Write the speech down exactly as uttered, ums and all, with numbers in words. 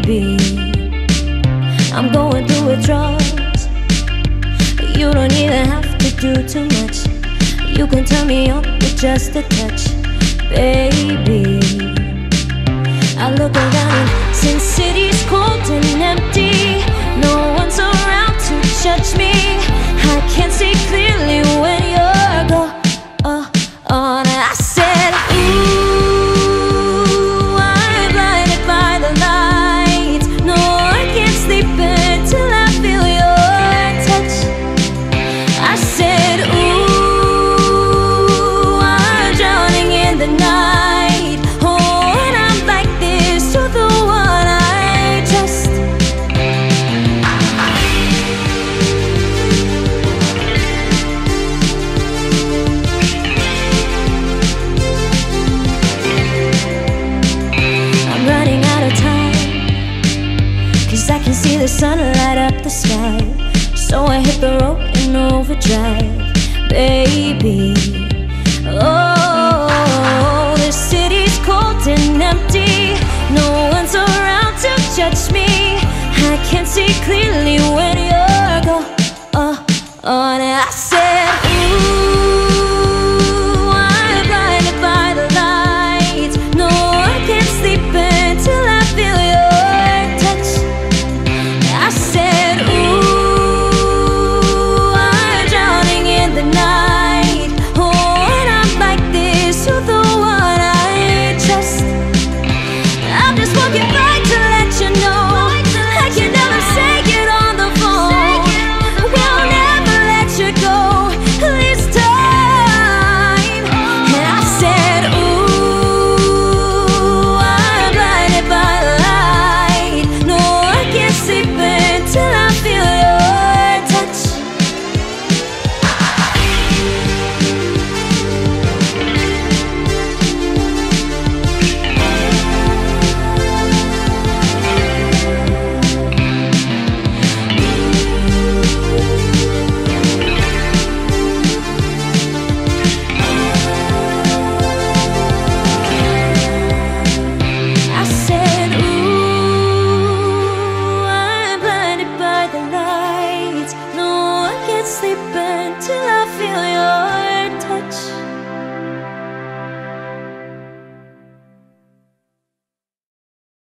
baby. I'm going through withdrawals. You don't even have to do too much. You can turn me on with just a touch, baby. I look around and since city's cold and empty, no one's around to judge me. I can't see clearly when you're gone. Uh, on. I said, ooh, I'm blinded by the lights. No, I can't sleep until I feel your touch. I said, ooh, I'm drowning in the night. Oh, and I'm like this to the one I trust. I'm running out of time, 'cause I can see the sun light up the sky. So I hit the road in overdrive, baby. Oh, the city's cold and empty. No one's around to judge me. I can't see clearly when you're gone. Uh, on. I said, ooh, I'm blinded by the lights. No, I can't sleep until I feel your touch. I said, ooh, I'm drowning in the night. Oh, and I'm like this to the one I trust. I'm just walking by to let you know I can never say it on the phone. We'll never let you go this time. And I said, ooh, I'm blinded by the light. No, I can't sleep until I feel your touch. I said, ooh, I'm blinded by the lights. No, I can't sleep until I